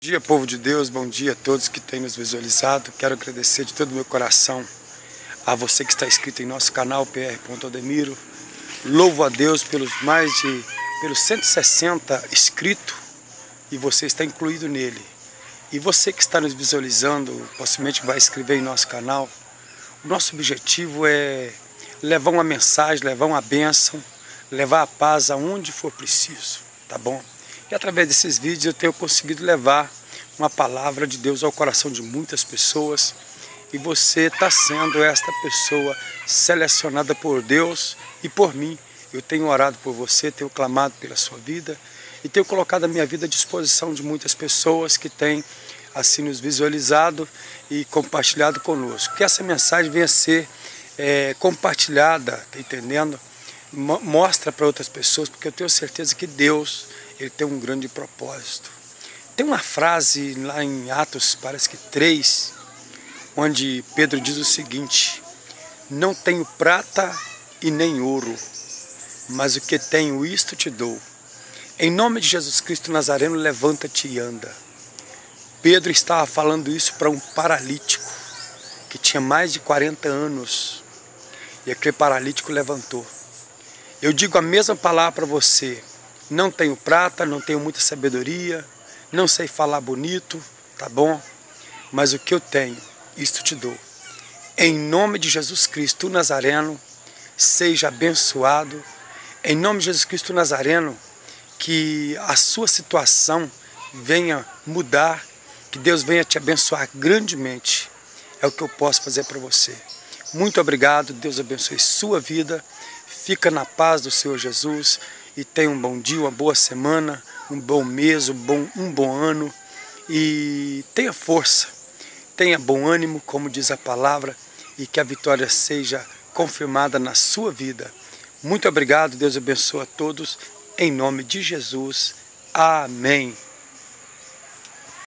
Bom dia, povo de Deus, bom dia a todos que têm nos visualizado. Quero agradecer de todo o meu coração a você que está inscrito em nosso canal Pr.Aldemiro. Louvo a Deus pelos 160 inscritos e você está incluído nele. E você que está nos visualizando, possivelmente vai inscrever em nosso canal. O nosso objetivo é levar uma mensagem, levar uma bênção, levar a paz aonde for preciso, tá bom? E através desses vídeos eu tenho conseguido levar uma palavra de Deus ao coração de muitas pessoas. E você está sendo esta pessoa selecionada por Deus e por mim. Eu tenho orado por você, tenho clamado pela sua vida e tenho colocado a minha vida à disposição de muitas pessoas que têm assim nos visualizado e compartilhado conosco. Que essa mensagem venha a ser compartilhada, tá entendendo? Mostra para outras pessoas, porque eu tenho certeza que Deus, Ele tem um grande propósito. Tem uma frase lá em Atos, parece que 3, onde Pedro diz o seguinte: não tenho prata e nem ouro, mas o que tenho isto te dou. Em nome de Jesus Cristo Nazareno, levanta-te e anda. Pedro estava falando isso para um paralítico que tinha mais de 40 anos. E aquele paralítico levantou. Eu digo a mesma palavra para você. Não tenho prata, não tenho muita sabedoria, não sei falar bonito, tá bom? Mas o que eu tenho, isto te dou. Em nome de Jesus Cristo Nazareno, seja abençoado. Em nome de Jesus Cristo Nazareno, que a sua situação venha mudar, que Deus venha te abençoar grandemente. É o que eu posso fazer para você. Muito obrigado, Deus abençoe sua vida. Fica na paz do Senhor Jesus e tenha um bom dia, uma boa semana, um bom mês, um bom ano. E tenha força, tenha bom ânimo, como diz a palavra, e que a vitória seja confirmada na sua vida. Muito obrigado, Deus abençoe a todos, em nome de Jesus. Amém.